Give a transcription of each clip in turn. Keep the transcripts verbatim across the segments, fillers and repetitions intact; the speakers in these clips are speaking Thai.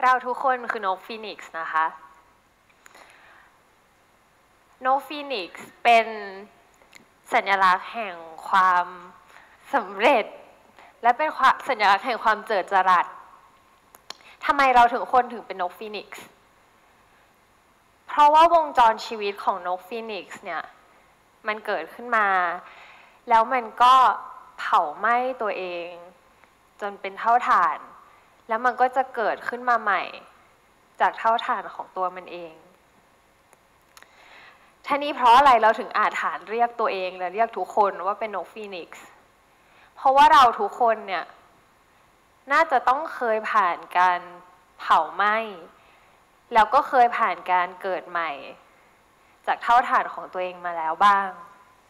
เราทุกคนคือนกฟีนิกซ์นะคะนกฟีนิกซ์เป็นสัญลักษณ์แห่งความสำเร็จและเป็นสัญลักษณ์แห่งความเจิดจรัสทำไมเราถึงคนถึงเป็นนกฟีนิกซ์เพราะว่าวงจรชีวิตของนกฟีนิกซ์เนี่ยมันเกิดขึ้นมาแล้วมันก็เผาไหม้ตัวเองจนเป็นเท่าฐานแล้วมันก็จะเกิดขึ้นมาใหม่จากเท่าฐานของตัวมันเองท่านี้เพราะอะไรเราถึงอาจฐานเรียกตัวเองและเรียกทุกคนว่าเป็นนกฟีนิกซ์เพราะว่าเราทุกคนเนี่ยน่าจะต้องเคยผ่านการเผาไหม้แล้วก็เคยผ่านการเกิดใหม่จากเท่าฐานของตัวเองมาแล้วบ้าง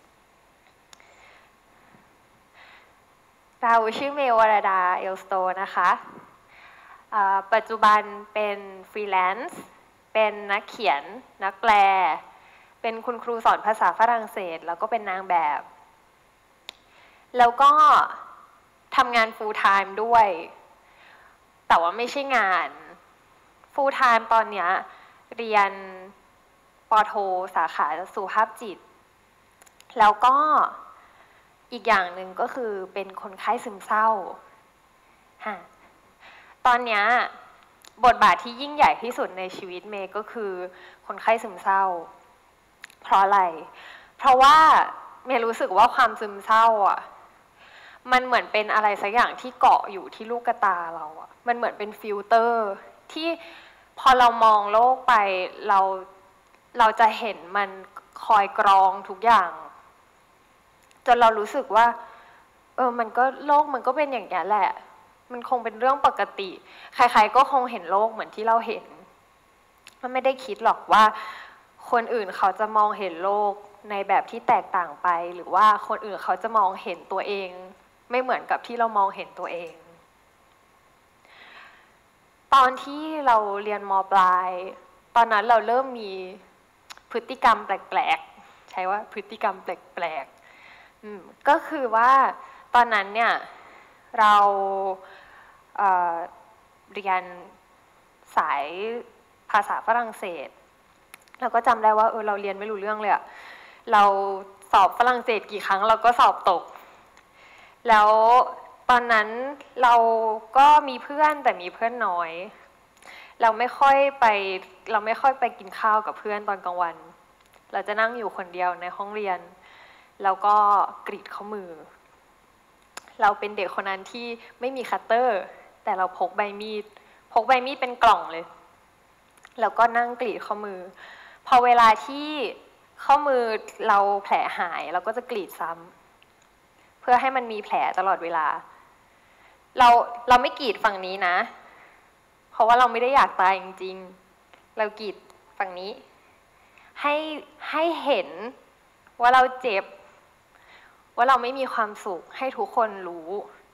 เราชื่อเมลวรดาเอลสโตนะคะปัจจุบันเป็นฟรีแลนซ์เป็นนักเขียนนักแปลเป็นคุณครูสอนภาษาฝรั่งเศสแล้วก็เป็นนางแบบแล้วก็ทำงาน full time ด้วยแต่ว่าไม่ใช่งาน full time ตอนนี้เรียนปโทสาขาสุขภาพจิตแล้วก็อีกอย่างหนึ่งก็คือเป็นคนไข้ซึมเศร้าตอนนี้บทบาทที่ยิ่งใหญ่ที่สุดในชีวิตเมย์ก็คือคนไข้ซึมเศร้าเพราะอะไรเพราะว่าเมย์รู้สึกว่าความซึมเศร้าอ่ะมันเหมือนเป็นอะไรสักอย่างที่เกาะอยู่ที่ลูกตาเราอ่ะมันเหมือนเป็นฟิลเตอร์ที่พอเรามองโลกไปเราเราจะเห็นมันคอยกรองทุกอย่างจนเรารู้สึกว่าเออมันก็โลกมันก็เป็นอย่างนี้แหละมันคงเป็นเรื่องปกติใครๆก็คงเห็นโลกเหมือนที่เราเห็นมันไม่ได้คิดหรอกว่าคนอื่นเขาจะมองเห็นโลกในแบบที่แตกต่างไปหรือว่าคนอื่นเขาจะมองเห็นตัวเองไม่เหมือนกับที่เรามองเห็นตัวเองตอนที่เราเรียนม.ปลายตอนนั้นเราเริ่มมีพฤติกรรมแปลกๆใช้ว่าพฤติกรรมแปลกๆก็คือว่าตอนนั้นเนี่ยเราเอ่อเรียนสายภาษาฝรั่งเศสเราก็จำได้ว่าเออเราเรียนไม่รู้เรื่องเลยอะเราสอบฝรั่งเศสกี่ครั้งเราก็สอบตกแล้วตอนนั้นเราก็มีเพื่อนแต่มีเพื่อนน้อยเราไม่ค่อยไปเราไม่ค่อยไปกินข้าวกับเพื่อนตอนกลางวันเราจะนั่งอยู่คนเดียวในห้องเรียนแล้วก็กรีดข้อมือเราเป็นเด็กคนนั้นที่ไม่มีคัตเตอร์แต่เราพกใบมีดพกใบมีดเป็นกล่องเลยแล้วก็นั่งกรีดข้อมือพอเวลาที่ข้อมือเราแผลหายเราก็จะกรีดซ้ำเพื่อให้มันมีแผลตลอดเวลาเราเราไม่กรีดฝั่งนี้นะเพราะว่าเราไม่ได้อยากตายจริงๆเรากรีดฝั่งนี้ให้ให้เห็นว่าเราเจ็บว่าเราไม่มีความสุขให้ทุกคนรู้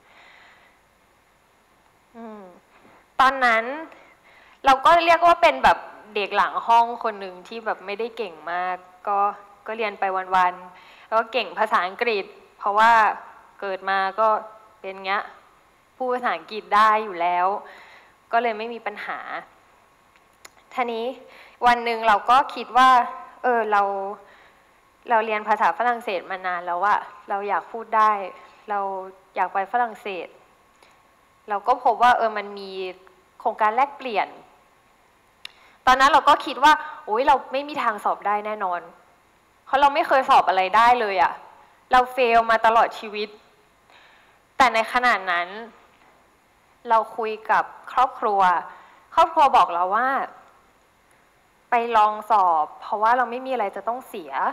ตอนนั้นเราก็เรียกว่าเป็นแบบเด็กหลังห้องคนหนึ่งที่แบบไม่ได้เก่งมากก็ก็เรียนไปวันๆแล้วก็เก่งภาษาอังกฤษเพราะว่าเกิดมาก็เป็นเงี้ยพูดภาษาอังกฤษได้อยู่แล้วก็เลยไม่มีปัญหาทีนี้วันหนึ่งเราก็คิดว่าเออเราเราเรียนภาษาฝรั่งเศสมานานแล้วว่าเราอยากพูดได้เราอยากไปฝรั่งเศสเราก็พบว่าเออมันมีโครงการแลกเปลี่ยนตอนนั้นเราก็คิดว่าโอ๊ยเราไม่มีทางสอบได้แน่นอนเพราะเราไม่เคยสอบอะไรได้เลยอะเราเฟลมาตลอดชีวิตแต่ในขณะนั้นเราคุยกับครอบครัวครอบครัวบอกเราว่าไปลองสอบเพราะว่าเราไม่มีอะไรจะต้องเสีย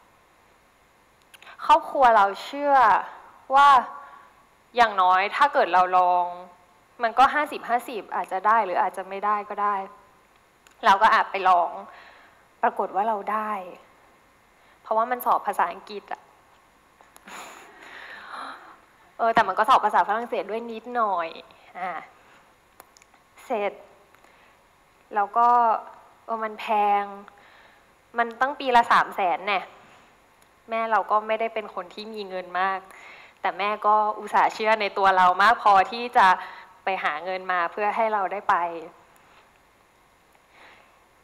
ครอบครัวเราเชื่อว่าอย่างน้อยถ้าเกิดเราลองมันก็ห้าสิบห้าสิบอาจจะได้หรืออาจจะไม่ได้ก็ได้เราก็อาจไปลองปรากฏว่าเราได้เพราะว่ามันสอบภาษาอังกฤษอะเออแต่มันก็สอบภาษาฝรั่งเศสด้วยนิดหน่อยอ่าเสร็จแล้วก็เออมันแพงมันตั้งปีละสามแสนเนี่ยแม่เราก็ไม่ได้เป็นคนที่มีเงินมากแต่แม่ก็อุตส่าห์เชื่อในตัวเรามากพอที่จะไปหาเงินมาเพื่อให้เราได้ไป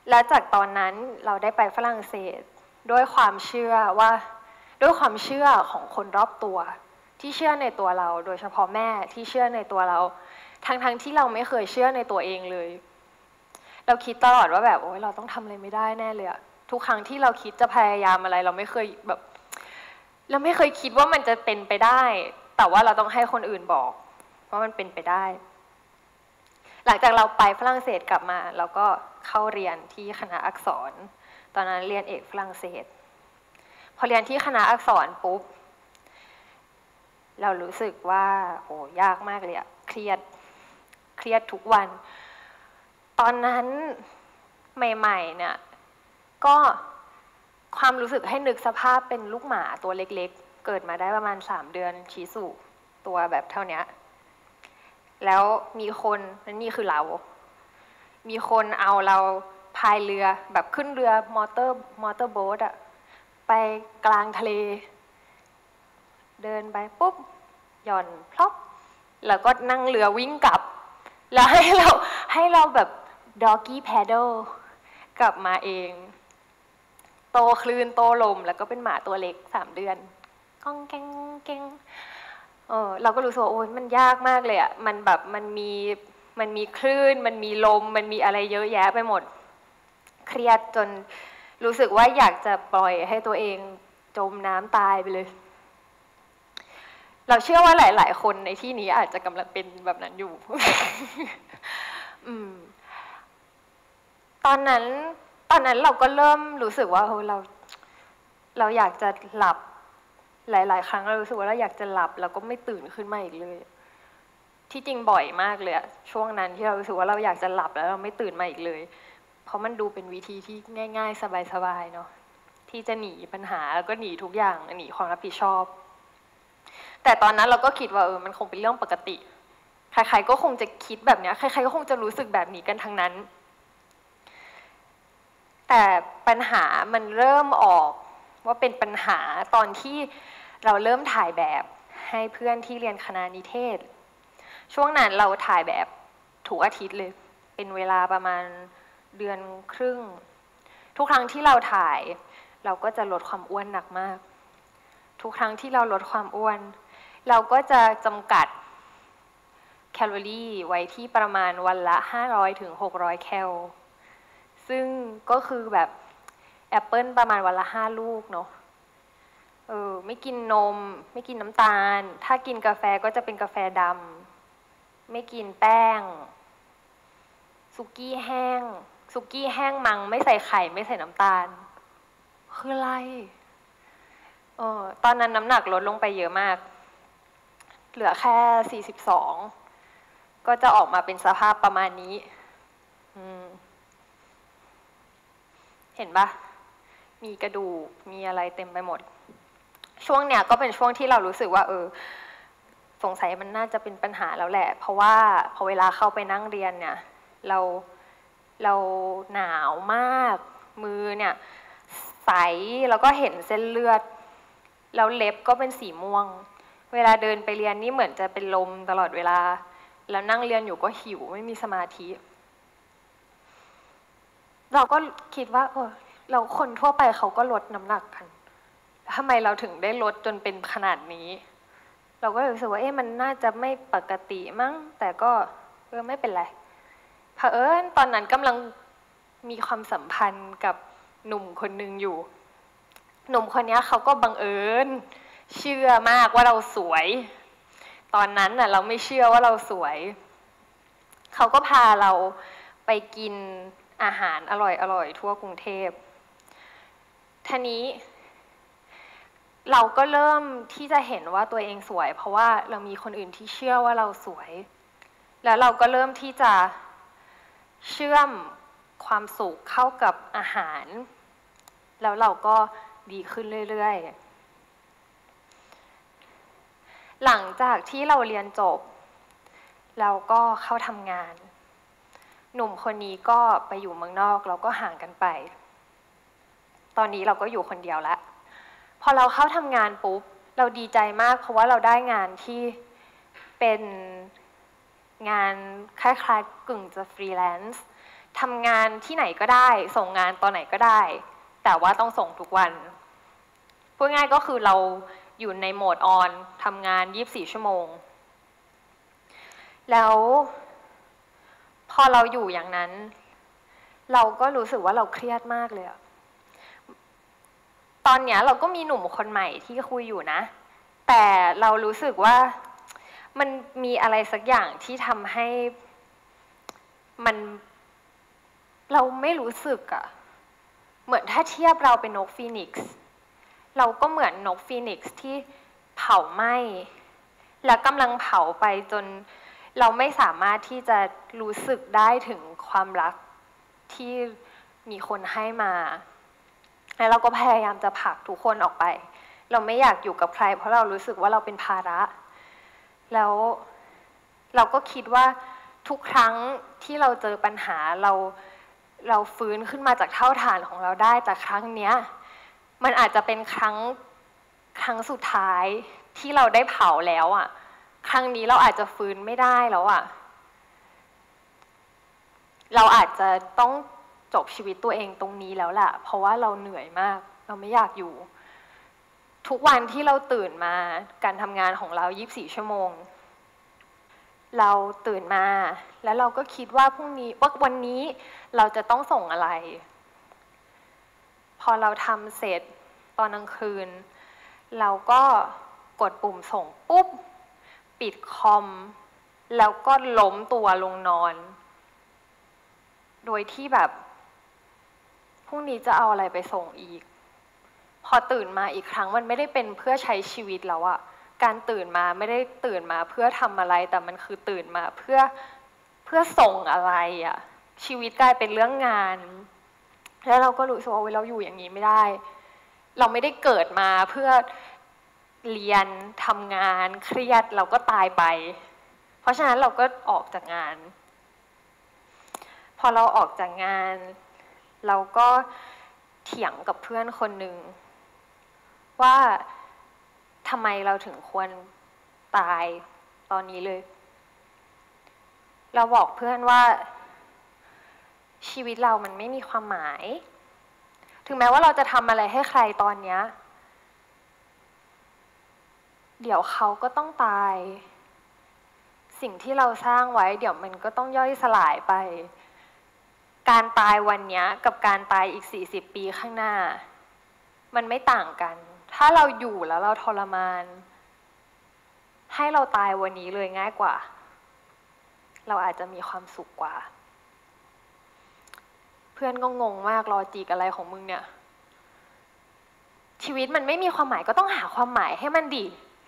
และจากตอนนั้นเราได้ไปฝรั่งเศสด้วยความเชื่อว่าด้วยความเชื่อของคนรอบตัวที่เชื่อในตัวเราโดยเฉพาะแม่ที่เชื่อในตัวเราทั้งๆ ท, ที่เราไม่เคยเชื่อในตัวเองเลยเราคิดตลอดว่าแบบโอ๊ยเราต้องทำอะไรไม่ได้แน่เลยอะทุกครั้งที่เราคิดจะพยายามอะไรเราไม่เคยแบบเราไม่เคยคิดว่ามันจะเป็นไปได้แต่ว่าเราต้องให้คนอื่นบอกว่ามันเป็นไปได้หลังจากเราไปฝรั่งเศสกลับมาเราก็เข้าเรียนที่คณะอักษรตอนนั้นเรียนเอกฝรั่งเศสพอเรียนที่คณะอักษรปุ๊บเรารู้สึกว่าโหยากมากเลยอะเครียดเครียดทุกวันตอนนั้นใหม่ๆเนี่ยก็ความรู้สึกให้นึกสภาพเป็นลูกหมาตัวเล็กๆเกิดมาได้ประมาณสามเดือนชิสุตัวแบบเท่านี้แล้วมีคนนั่นนี่คือเรามีคนเอาเราพายเรือแบบขึ้นเรือมอเตอร์มอเตอร์โบ๊ทอะไปกลางทะเลเดินไปปุ๊บหย่อนพลบแล้วก็นั่งเรือวิ่งกลับแล้วให้เราให้เราแบบด็อกกี้แพดเดิลกลับมาเองโตคลื่นโตลมแล้วก็เป็นหมาตัวเล็กสามเดือนก้องแกงแกงเออเราก็รู้สึกว่าโอ้ยมันยากมากเลยอ่ะมันแบบมันมีมันมีคลื่นมันมีลมมันมีอะไรเยอะแยะไปหมดเครียดจนรู้สึกว่าอยากจะปล่อยให้ตัวเองจมน้ำตายไปเลยเราเชื่อว่าหลายๆคนในที่นี้อาจจะกำลังเป็นแบบนั้นอยู่ อืมตอนนั้นตอนนั้นเราก็เริ่มรู้สึกว่าเราเราอยากจะหลับหลายๆครั้งเรารู้สึกว่าเราอยากจะหลับแล้วก็ไม่ตื่นขึ้นมาอีกเลยที่จริงบ่อยมากเลยอะช่วงนั้นที่เรารู้สึกว่าเราอยากจะหลับแล้วเราไม่ตื่นมาอีกเลยเพราะมันดูเป็นวิธีที่ง่ายๆสบายๆเนาะที่จะหนีปัญหาแล้วก็หนีทุกอย่างหนีความรับผิดชอบแต่ตอนนั้นเราก็คิดว่าเออมันคงเป็นเรื่องปกติใครๆก็คงจะคิดแบบนี้ใครๆก็คงจะรู้สึกแบบนี้กันทั้งนั้นแต่ปัญหามันเริ่มออกว่าเป็นปัญหาตอนที่เราเริ่มถ่ายแบบให้เพื่อนที่เรียนคณะนิเทศช่วงนั้นเราถ่ายแบบทุกอาทิตย์เลยเป็นเวลาประมาณเดือนครึ่งทุกครั้งที่เราถ่ายเราก็จะลดความอ้วนหนักมากทุกครั้งที่เราลดความอ้วนเราก็จะจำกัดแคลอรี่ไว้ที่ประมาณวันละห้าร้อยถึงหกร้อยแคลซึ่งก็คือแบบแอปเปิลประมาณวันละห้าลูกเนาะเออไม่กินนมไม่กินน้ำตาลถ้ากินกาแฟก็จะเป็นกาแฟดำไม่กินแป้งสุกี้แห้งสุกี้แห้งมังไม่ใส่ไข่ไม่ใส่น้ำตาลคืออะไรเออตอนนั้นน้ำหนักลดลงไปเยอะมากเหลือแค่สี่สิบสองก็จะออกมาเป็นสภาพประมาณนี้อืมเห็นปะมีกระดูกมีอะไรเต็มไปหมดช่วงเนี้ยก็เป็นช่วงที่เรารู้สึกว่าเออสงสัยมันน่าจะเป็นปัญหาแล้วแหละเพราะว่าพอเวลาเข้าไปนั่งเรียนเนี่ยเราเราหนาวมากมือเนี่ยใสแล้วก็เห็นเส้นเลือดแล้วเล็บก็เป็นสีม่วงเวลาเดินไปเรียนนี่เหมือนจะเป็นลมตลอดเวลาแล้วนั่งเรียนอยู่ก็หิวไม่มีสมาธิเราก็คิดว่าเออเราคนทั่วไปเขาก็ลดน้ำหนักกันทำไมเราถึงได้ลดจนเป็นขนาดนี้เราก็รู้สึกว่าเอ๊ะมันน่าจะไม่ปกติมั้งแต่ก็เออไม่เป็นไรเผอิญตอนนั้นกำลังมีความสัมพันธ์กับหนุ่มคนนึงอยู่หนุ่มคนนี้เขาก็บังเอิญเชื่อมากว่าเราสวยตอนนั้นน่ะเราไม่เชื่อว่าเราสวยเขาก็พาเราไปกินอาหารอร่อยๆทั่วกรุงเทพทีนี้เราก็เริ่มที่จะเห็นว่าตัวเองสวยเพราะว่าเรามีคนอื่นที่เชื่อว่าเราสวยแล้วเราก็เริ่มที่จะเชื่อมความสุขเข้ากับอาหารแล้วเราก็ดีขึ้นเรื่อยๆหลังจากที่เราเรียนจบเราก็เข้าทำงานหนุ่มคนนี้ก็ไปอยู่เมืองนอกเราก็ห่างกันไปตอนนี้เราก็อยู่คนเดียวแล้วพอเราเข้าทำงานปุ๊บเราดีใจมากเพราะว่าเราได้งานที่เป็นงานคล้ายๆกึ่งจะฟรีแลนซ์ทำงานที่ไหนก็ได้ส่งงานตอนไหนก็ได้แต่ว่าต้องส่งทุกวันพูดง่ายก็คือเราอยู่ในโหมดออนทำงานยี่สิบสี่ชั่วโมงแล้วพอเราอยู่อย่างนั้นเราก็รู้สึกว่าเราเครียดมากเลยอะตอนเนี้ยเราก็มีหนุ่มคนใหม่ที่คุยอยู่นะแต่เรารู้สึกว่ามันมีอะไรสักอย่างที่ทำให้มันเราไม่รู้สึกอะเหมือนถ้าเทียบเราเป็นนกฟีนิกซ์เราก็เหมือนนกฟีนิกซ์ที่เผาไหม้แล้วกำลังเผาไปจนเราไม่สามารถที่จะรู้สึกได้ถึงความรักที่มีคนให้มาแล้วเราก็พยายามจะผลักทุกคนออกไปเราไม่อยากอยู่กับใครเพราะเรารู้สึกว่าเราเป็นภาระแล้วเราก็คิดว่าทุกครั้งที่เราเจอปัญหาเราเราฟื้นขึ้นมาจากเท่าฐานของเราได้แต่ครั้งเนี้ยมันอาจจะเป็นครั้งครั้งสุดท้ายที่เราได้เผาแล้วอ่ะครั้งนี้เราอาจจะฟื้นไม่ได้แล้วอ่ะเราอาจจะต้องจบชีวิตตัวเองตรงนี้แล้วแหละเพราะว่าเราเหนื่อยมากเราไม่อยากอยู่ทุกวันที่เราตื่นมาการทำงานของเรายี่สิบสี่ชั่วโมงเราตื่นมาแล้วเราก็คิดว่าพรุ่งนี้ว่าวันนี้เราจะต้องส่งอะไรพอเราทำเสร็จตอนกลางคืนเราก็กดปุ่มส่งปุ๊บปิดคอมแล้วก็ล้มตัวลงนอนโดยที่แบบพรุ่งนี้จะเอาอะไรไปส่งอีกพอตื่นมาอีกครั้งมันไม่ได้เป็นเพื่อใช้ชีวิตแล้วอะการตื่นมาไม่ได้ตื่นมาเพื่อทำอะไรแต่มันคือตื่นมาเพื่อเพื่อส่งอะไรอะชีวิตกลายเป็นเรื่องงานแล้วเราก็รู้สึกว่าเราอยู่อย่างนี้ไม่ได้เราไม่ได้เกิดมาเพื่อเรียนทำงานเครียดเราก็ตายไปเพราะฉะนั้นเราก็ออกจากงานพอเราออกจากงานเราก็เถียงกับเพื่อนคนหนึ่งว่าทำไมเราถึงควรตายตอนนี้เลยเราบอกเพื่อนว่าชีวิตเรามันไม่มีความหมายถึงแม้ว่าเราจะทำอะไรให้ใครตอนนี้เดี๋ยวเขาก็ต้องตายสิ่งที่เราสร้างไว้เดี๋ยวมันก็ต้องย่อยสลายไปการตายวันนี้กับการตายอีกสี่สิบปีข้างหน้ามันไม่ต่างกันถ้าเราอยู่แล้วเราทรมานให้เราตายวันนี้เลยง่ายกว่าเราอาจจะมีความสุขกว่าเพื่อนก็งงมากลอจิกอะไรของมึงเนี่ยชีวิตมันไม่มีความหมายก็ต้องหาความหมายให้มันดิ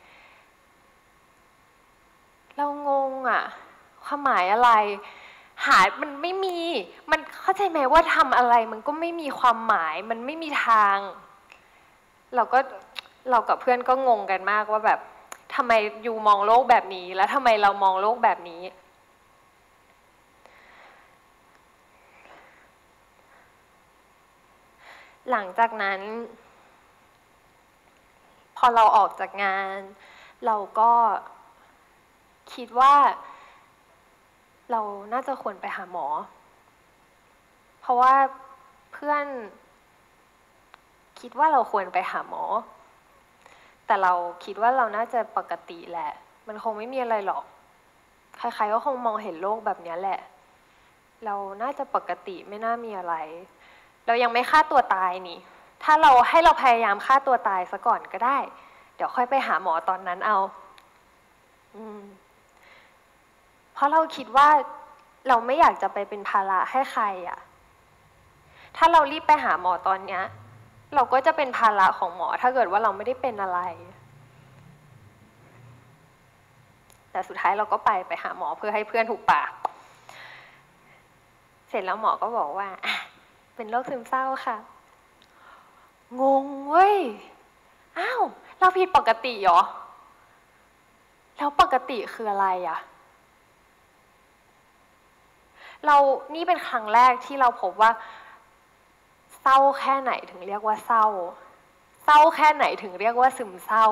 เรางงอ่ะความหมายอะไรหามันไม่มีมันเข้าใจไหมว่าทำอะไรมันก็ไม่มีความหมายมันไม่มีทางเราก็เรากับเพื่อนก็งงกันมากว่าแบบทำไมยูมองโลกแบบนี้แล้วทำไมเรามองโลกแบบนี้หลังจากนั้นพอเราออกจากงานเราก็คิดว่าเราน่าจะควรไปหาหมอเพราะว่าเพื่อนคิดว่าเราควรไปหาหมอแต่เราคิดว่าเราน่าจะปกติแหละมันคงไม่มีอะไรหรอกใครๆก็คงมองเห็นโลกแบบนี้แหละเราน่าจะปกติไม่น่ามีอะไรเรายังไม่ฆ่าตัวตายนี่ถ้าเราให้เราพยายามฆ่าตัวตายซะก่อนก็ได้เดี๋ยวค่อยไปหาหมอตอนนั้นเอาอืมเพราะเราคิดว่าเราไม่อยากจะไปเป็นภาระให้ใครอ่ะถ้าเรารีบไปหาหมอตอนเนี้ยเราก็จะเป็นภาระของหมอถ้าเกิดว่าเราไม่ได้เป็นอะไรแต่สุดท้ายเราก็ไปไปหาหมอเพื่อให้เพื่อนถูกปากเสร็จแล้วหมอก็บอกว่าเป็นโรคซึมเศร้าค่ะงงเว้ยอ้าวเราผิดปกติเหรอแล้วปกติคืออะไรอ่ะเรานี่เป็นครั้งแรกที่เราพบว่าเศร้าแค่ไหนถึงเรียกว่าเศร้าเศร้าแค่ไหนถึงเรียกว่าซึมเศร้า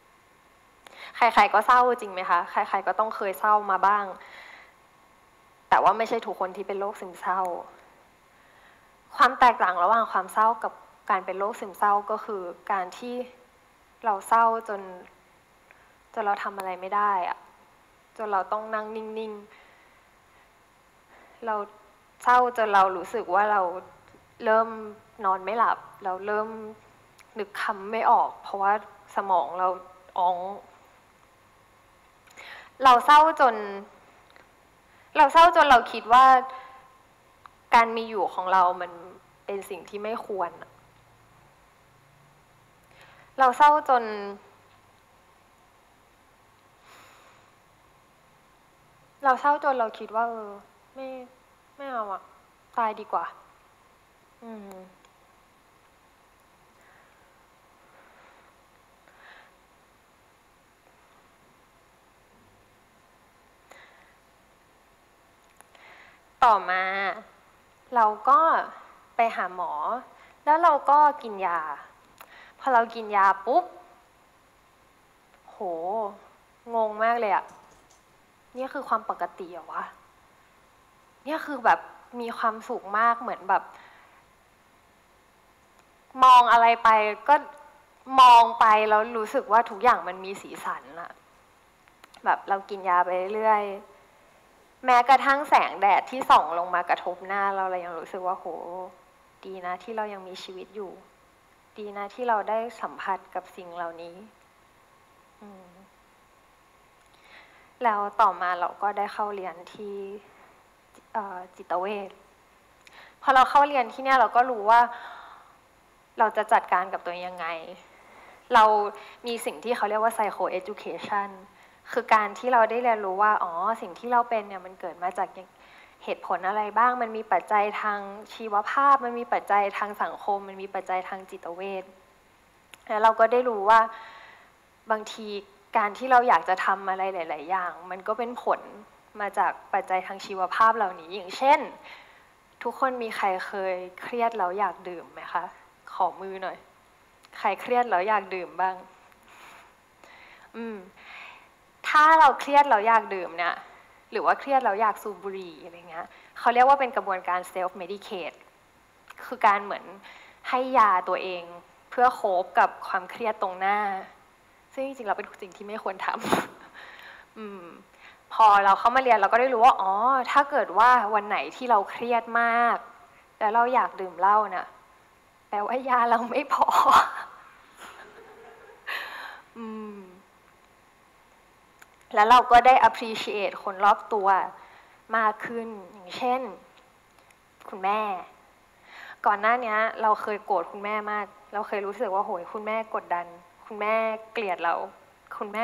ใครๆก็เศร้าจริงไหมคะใครๆก็ต้องเคยเศร้ามาบ้างแต่ว่าไม่ใช่ทุกคนที่เป็นโรคซึมเศร้าความแตกต่างระหว่างความเศร้ากับการเป็นโรคซึมเศร้าก็คือการที่เราเศร้าจนจนเราทำอะไรไม่ได้อะจนเราต้องนั่งนิ่งๆเราเศร้าจนเรารู้สึกว่าเราเริ่มนอนไม่หลับเราเริ่มนึกคำไม่ออกเพราะว่าสมองเราอ้องเราเศร้าจนเราเศร้าจนเราคิดว่าการมีอยู่ของเรามันเป็นสิ่งที่ไม่ควรเราเศร้าจนเราเศร้าจนเราคิดว่าเออไม่ไม่เอาอะตายดีกว่าอืมต่อมาเราก็ไปหาหมอแล้วเราก็กินยาพอเรากินยาปุ๊บโหงงมากเลยอะนี่คือความปกติเหรอวะเนี่ยคือแบบมีความสุขมากเหมือนแบบมองอะไรไปก็มองไปแล้วรู้สึกว่าทุกอย่างมันมีสีสันอะแบบเรากินยาไปเรื่อยแม้กระทั่งแสงแดดที่ส่องลงมากระทบหน้าเราเรายังรู้สึกว่าโหดีนะที่เรายังมีชีวิตอยู่ดีนะที่เราได้สัมผัสกับสิ่งเหล่านี้แล้วต่อมาเราก็ได้เข้าเรียนที่จิตเวชพอเราเข้าเรียนที่เนี่ยเราก็รู้ว่าเราจะจัดการกับตัวเองยังไงเรามีสิ่งที่เขาเรียกว่า psycho education คือการที่เราได้เรียนรู้ว่าอ๋อสิ่งที่เราเป็นเนี่ยมันเกิดมาจากเหตุผลอะไรบ้างมันมีปัจจัยทางชีวภาพมันมีปัจจัยทางสังคมมันมีปัจจัยทางจิตเวชแล้วเราก็ได้รู้ว่าบางทีการที่เราอยากจะทำอะไรหลายๆอย่างมันก็เป็นผลมาจากปัจจัยทางชีวภาพเหล่านี้อย่างเช่นทุกคนมีใครเคยเครียดแล้วอยากดื่มไหมคะขอมือหน่อยใครเครียดแล้วอยากดื่มบ้างอืมถ้าเราเครียดแล้วอยากดื่มเนี่ยหรือว่าเครียดแล้วอยากสูบบุหรี่อะไรเงี้ยเขาเรียกว่าเป็นกระบวนการ self medicate คือการเหมือนให้ยาตัวเองเพื่อโคฟกับความเครียดตรงหน้าซึ่งจริงๆเราเป็นสิ่งที่ไม่ควรทำอืมพอเราเข้ามาเรียนเราก็ได้รู้ว่าอ๋อถ้าเกิดว่าวันไหนที่เราเครียดมากแล้วเราอยากดื่มเหล้าเนี่ยแปลว่ายาเราไม่พออืมแล้วเราก็ได้ appreciate คนรอบตัวมากขึ้นอย่างเช่นคุณแม่ก่อนหน้านี้เราเคยโกรธคุณแม่มากเราเคยรู้สึกว่าโหยคุณแม่กดดันคุณแม่เกลียดเราคุณแม่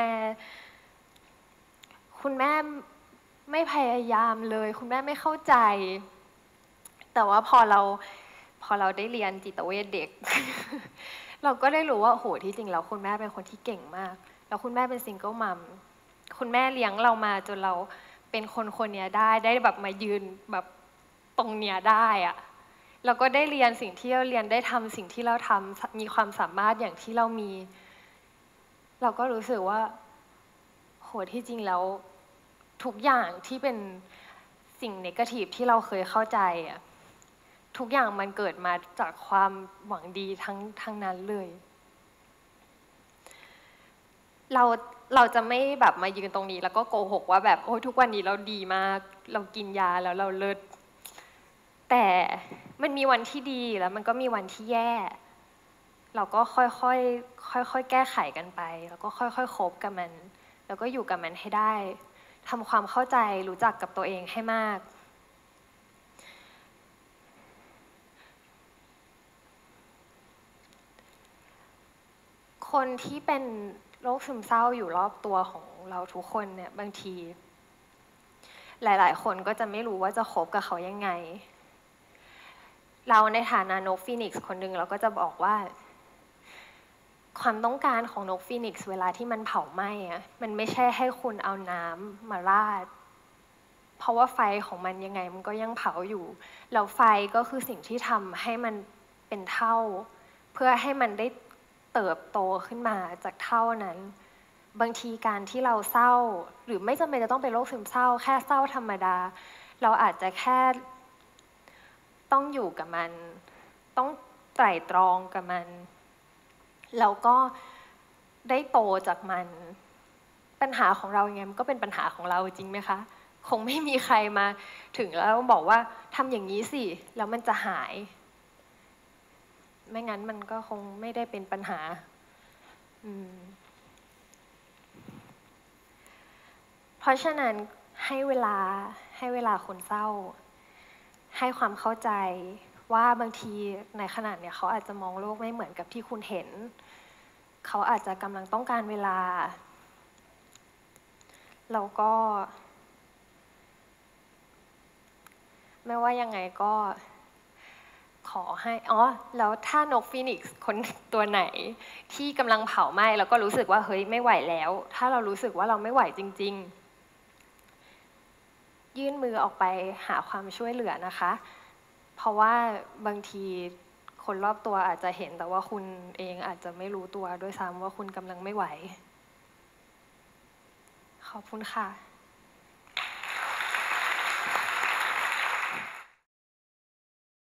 คุณแม่ไม่พยายามเลยคุณแม่ไม่เข้าใจแต่ว่าพอเราพอเราได้เรียนจิตเวชเด็กเราก็ได้รู้ว่าโหที่จริงแล้วคุณแม่เป็นคนที่เก่งมากแล้วคุณแม่เป็นซิงเกิลมัมคุณแม่เลี้ยงเรามาจนเราเป็นคนคนนี้ได้ได้แบบมายืนแบบตรงเนี้ยได้อะเราก็ได้เรียนสิ่งที่เราเรียนได้ทำสิ่งที่เราทำมีความสามารถอย่างที่เรามีเราก็รู้สึกว่าโหที่จริงแล้วทุกอย่างที่เป็นสิ่งเนกาทีฟที่เราเคยเข้าใจอะทุกอย่างมันเกิดมาจากความหวังดีทั้งทั้งนั้นเลยเราเราจะไม่แบบมายืนตรงนี้แล้วก็โกหกว่าแบบโอ้ทุกวันนี้เราดีมากเรากินยาแล้วเราเลิศแต่มันมีวันที่ดีแล้วมันก็มีวันที่แย่เราก็ค่อยๆค่อยๆแก้ไขกันไปแล้วก็ค่อยๆคบกับมันแล้วก็อยู่กับมันให้ได้ทำความเข้าใจรู้จักกับตัวเองให้มากคนที่เป็นโรคซึมเศร้าอยู่รอบตัวของเราทุกคนเนี่ยบางทีหลายๆคนก็จะไม่รู้ว่าจะคบกับเขายังไงเราในฐานะนกฟีนิกซ์คนหนึ่งเราก็จะบอกว่าความต้องการของนกฟีนิกซ์เวลาที่มันเผาไหม้อะมันไม่ใช่ให้คุณเอาน้ำมาราดเพราะว่าไฟของมันยังไงมันก็ยังเผาอยู่แล้วไฟก็คือสิ่งที่ทำให้มันเป็นเท่าเพื่อให้มันได้เติบโตขึ้นมาจากเท่านั้นบางทีการที่เราเศร้าหรือไม่จำเป็นจะต้องเป็นโรคซึมเศร้าแค่เศร้าธรรมดาเราอาจจะแค่ต้องอยู่กับมันต้องไตร่ตรองกับมันแล้วก็ได้โตจากมันปัญหาของเราไงมันก็เป็นปัญหาของเราจริงไหมคะคงไม่มีใครมาถึงแล้วบอกว่าทำอย่างนี้สิแล้วมันจะหายไม่งั้นมันก็คงไม่ได้เป็นปัญหาเพราะฉะนั้นให้เวลาให้เวลาคนเศร้าให้ความเข้าใจว่าบางทีในขณะเนี่ยเขาอาจจะมองโลกไม่เหมือนกับที่คุณเห็นเขาอาจจะกำลังต้องการเวลาแล้วก็ไม่ว่ายังไงก็ขอให้อ๋อแล้วถ้านกฟีนิกซ์คนตัวไหนที่กำลังเผาไหม้แล้วก็รู้สึกว่าเฮ้ยไม่ไหวแล้วถ้าเรารู้สึกว่าเราไม่ไหวจริงๆยื่นมือออกไปหาความช่วยเหลือนะคะเพราะว่าบางทีคนรอบตัวอาจจะเห็นแต่ว่าคุณเองอาจจะไม่รู้ตัวด้วยซ้ำว่าคุณกำลังไม่ไหวขอบคุณค่ะ